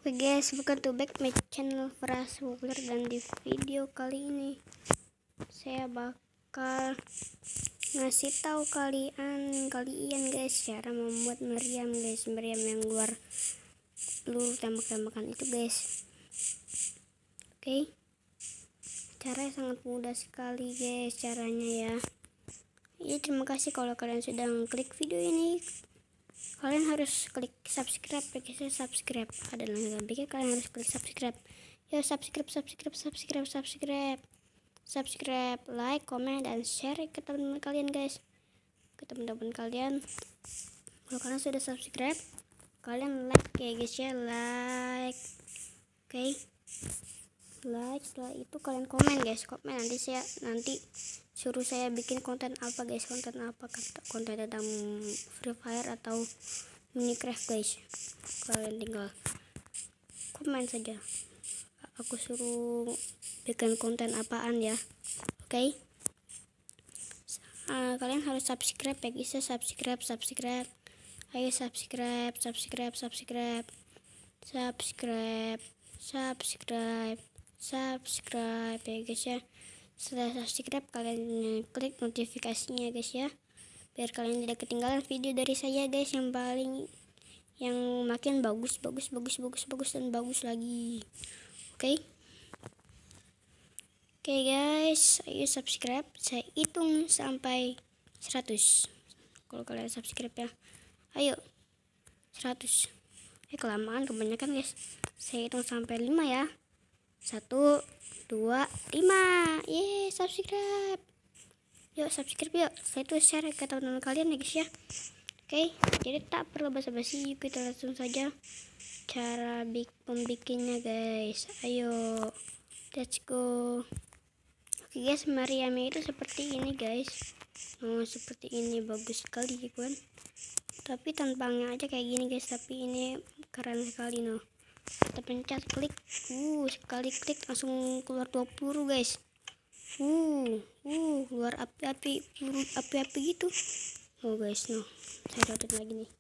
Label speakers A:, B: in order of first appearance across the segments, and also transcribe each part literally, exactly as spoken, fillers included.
A: Oke guys, welcome to back my channel Faras Wugler, dan di video kali ini saya bakal ngasih tahu kalian kalian guys cara membuat meriam guys, meriam yang luar peluru tembak-tembakan itu guys. Oke, caranya sangat mudah sekali guys caranya ya. Ya terima kasih kalau kalian sudah klik video ini. Kalian harus klik subscribe ya guys, subscribe ada link lebihnya, kalian harus klik subscribe ya. Subscribe subscribe subscribe subscribe subscribe like, comment, dan share ke teman-teman kalian guys, ke teman-teman kalian. Kalau kalian sudah subscribe, kalian like ya guys ya, like. Oke, okay. Like, setelah itu kalian komen guys, komen nanti saya nanti suruh saya bikin konten apa guys, konten apa, konten tentang Free Fire atau Minecraft guys. Kalian tinggal komen saja, aku suruh bikin konten apaan ya. Oke, okay? uh, kalian harus subscribe ya guys, subscribe subscribe ayo subscribe subscribe subscribe subscribe subscribe subscribe ya guys ya. Setelah subscribe, kalian klik notifikasinya guys ya, biar kalian tidak ketinggalan video dari saya guys, yang paling yang makin bagus bagus bagus bagus bagus dan bagus lagi. Oke, okay? Oke okay guys, ayo subscribe, saya hitung sampai seratus. Kalau kalian subscribe ya, ayo seratus. Eh kelamaan, kebanyakan guys, saya hitung sampai lima ya. Satu, dua, lima. Yeay, subscribe. Yuk subscribe yuk. Saya itu share ke teman-teman kalian ya guys ya. Oke, jadi tak perlu basa-basi, kita langsung saja cara bik pembikinnya guys. Ayo, let's go. Oke guys, meriamnya itu seperti ini guys. Oh, seperti ini bagus sekali kan. Tapi tampangnya aja kayak gini guys, tapi ini keren sekali noh. Kita pencet klik, uh sekali klik langsung keluar dua peluru guys. Uh, uh keluar api-api, peluru api-api gitu. Oh guys, no, saya dapat lagi nih.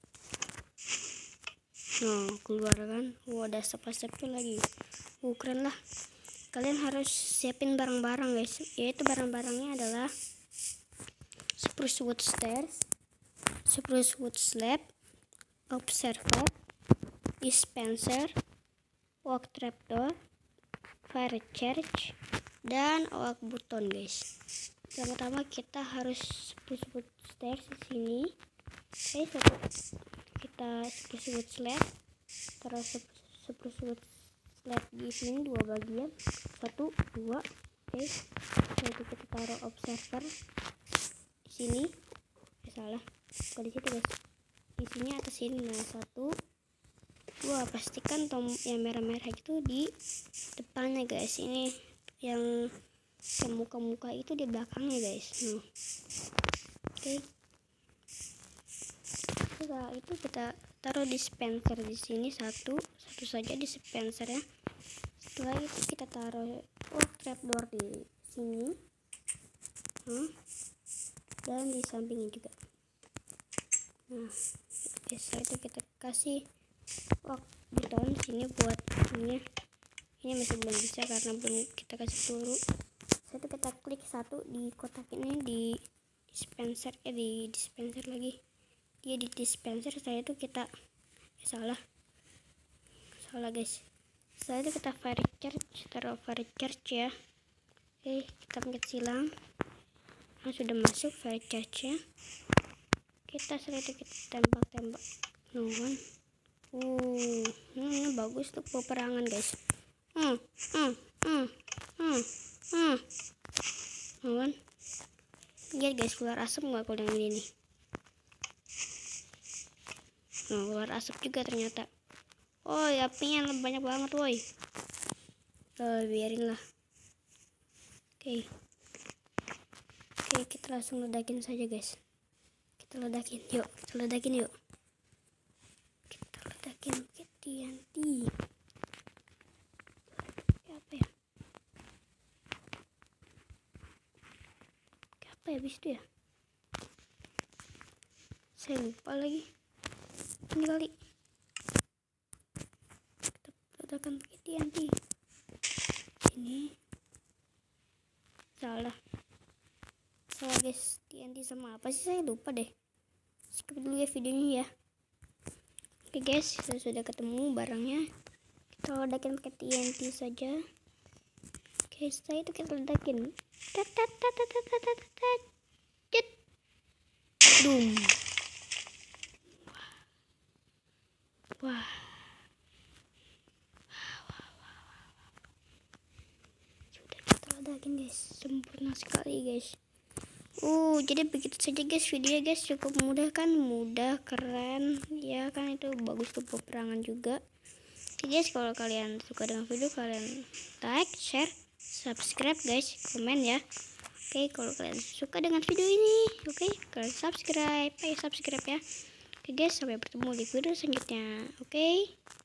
A: No, keluar kan. Wah, ada asap-asapnya lagi. Uh keren lah. Kalian harus siapin barang-barang guys. Yaitu barang-barangnya adalah spruce wood stairs, spruce wood slab, observer, dispenser, oak trapdoor, fire charge, dan oak button guys. Yang pertama kita harus spruce wood stairs di sini. Oke, okay, kita spruce wood slab, terus spruce wood slab di sini dua bagian, satu, dua. Oke, okay. Lalu kita taruh observer di sini. Eh, salah, bukan di situ guys. Di sini atas sini. Nah, satu, dua. Pastikan tom yang merah-merah itu di depannya guys. Ini yang muka-muka itu di belakangnya guys. Nah, oke. Okay. Setelah itu kita taruh dispenser di sini satu, satu saja dispenser ya. Setelah itu kita taruh oh, trapdoor di sini, hmm. dan di sampingnya juga. Nah, setelah itu kita kasih oak button sini buat ini. Ini masih belum bisa karena belum kita kasih peluru. Setelah itu kita klik satu di kotak ini di dispenser eh di dispenser lagi. Dia di dispenser, saya itu kita eh, salah salah guys. Setelah itu kita fire charge, taruh fire charge ya. Oke, kita pencet silang. Nah, sudah masuk fire charge nya. Kita setelah itu kita tembak-tembak. Nuan. Uh, ini bagus tuh peperangan guys. Hmm, hmm, hmm, hmm, hmm. Nuan. Lihat guys, keluar asap nggak kalau yang ini nih. Nah, keluar asap juga ternyata. Oh, apinya banyak banget woi. Oh, biarin lah. Oke. Okay. Oke, okay, kita langsung ledakin saja guys. Kita ledakin, yuk. Kita ledakin yuk. Kita ledakin ke T N T. Apa ya? Apa ya habis itu ya? Saya lupa lagi. Ini kali. ledakan pakai T N T. Ini salah salah guys, T N T sama apa sih, saya lupa deh. Skip dulu ya videonya ya. Oke guys, saya sudah ketemu barangnya, kita ledakin pakai T N T saja. Oke, setelah itu kita ledakin. Tat tat tat tat tat tat tat tat. Jet. Boom. Wah. Sudah kita ledakin guys, sempurna sekali guys. Uh, jadi begitu saja guys videonya guys, cukup mudah kan, mudah, keren ya kan, itu bagus tuh peperangan juga. Oke guys, kalau kalian suka dengan video kalian like, share, subscribe guys, komen ya. Oke, kalau kalian suka dengan video ini, oke, kalian subscribe, ayo subscribe ya. Oke guys, sampai bertemu di video selanjutnya. Oke.